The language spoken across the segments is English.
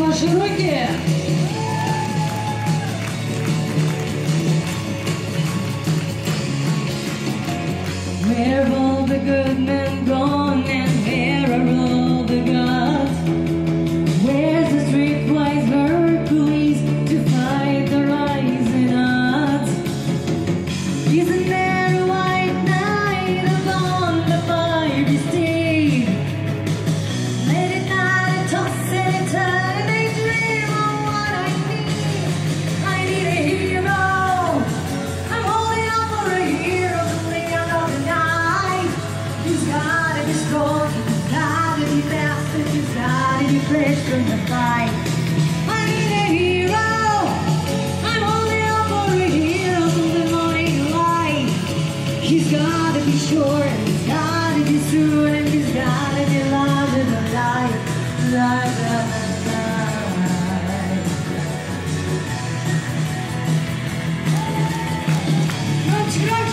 ваши руки. Where have all the good men gone, and where are all the gods? Where's the streetwise Hercules to fight the rising odds? Isn't there a white knight upon the fiery steed? Late at night, toss and turn, they dream of what I need. I need a hero. I'm holding out for a hero to lay out of the night. He's gotta be strong, he's gotta be fast, and he's gotta be fresh from the fight. I need a hero. I'm holding out for a hero from the morning light. He's gotta be short, and he's gotta be soon, and he's gotta be larger than life, larger than life. Crunch, crunch.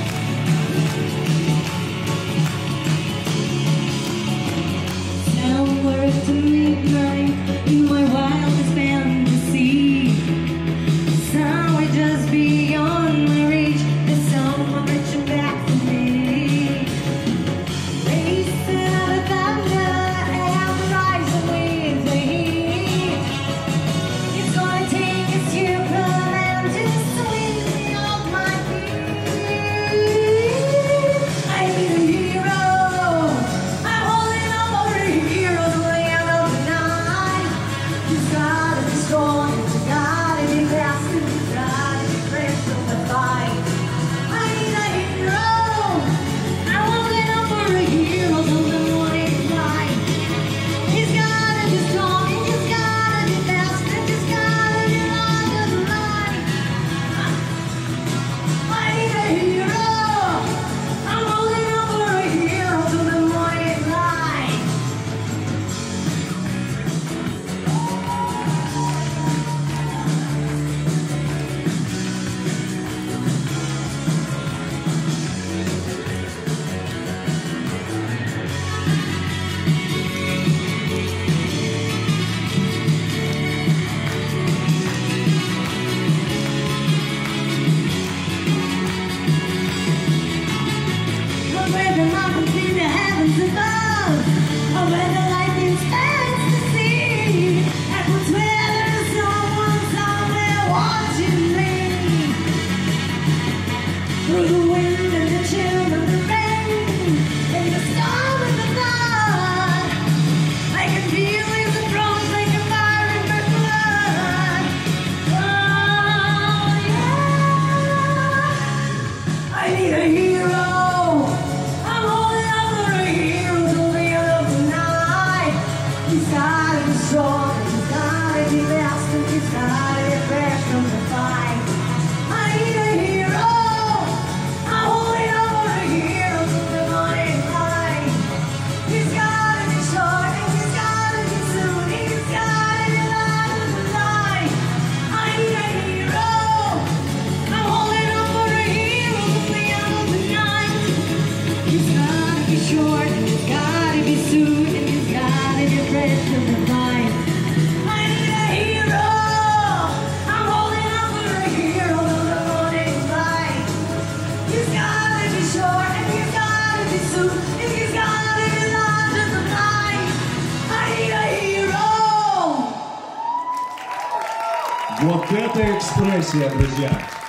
Somewhere to midnight in my wildest fantasy, somewhere just beyond my reach, there's someone reaching back for me. Racing out of thunder and rising with the heat. It's gonna take a Superman to sweep me off my feet. I need a hero. I'm holding up for a hero to lay out of the night. He's gotta be strong, he's gotta be fast, and he's gotta be fresh from the fight. I need a hero. I'm holding up for a hero till the morning light. He's gotta be strong, and he's gotta be fast, and he's gotta be larger than life. I need a hero. I'm holding up for a hero till the morning light. Where the mountains see the heavens above, or where the lightning stands to see, and where there's someone somewhere watching me. Through the wind and the chill and the rain, and the storm and the flood, I can feel his approach like a fire in my blood. Oh yeah, I need a hero. I'm holding out for a hero till the end of the night. He's gotta be strong, he's gotta be fast, and he's gotta be fresh from the fight. I need a hero. I'm holding out for a hero till the morning light. He's gotta be short, and he's gotta be soon, and he's gotta be larger than life. I need a hero. I'm holding out for a hero till the end of the night. He's gotta be short, and he's gotta be soon, and he's gotta be fresh from the fight. I need a hero. I'm holding out for a hero till the morning light. He's gotta be short, and he's gotta be soon, and he's gotta be larger than life. I need a hero. Вот это экспрессия, друзья!